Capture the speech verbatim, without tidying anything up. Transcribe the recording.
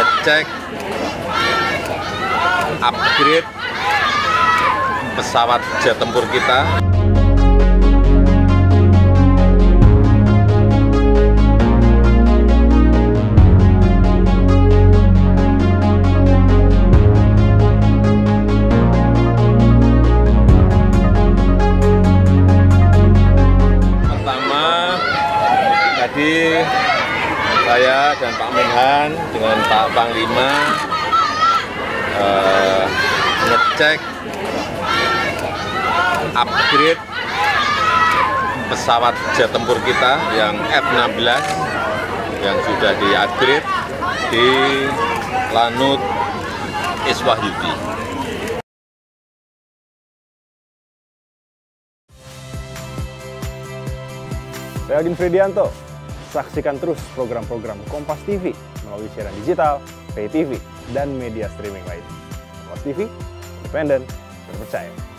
ngecek upgrade pesawat jet tempur kita. Pertama, tadi saya dan Pak Menhan dengan Pak Panglima eh, ngecek upgrade pesawat jet tempur kita yang F enam belas yang sudah di-upgrade di Lanut Iswahyudi. Saya Agin Fridianto. Saksikan terus program-program Kompas T V melalui siaran digital, pay T V, dan media streaming lain. Kompas T V, independen, terpercaya.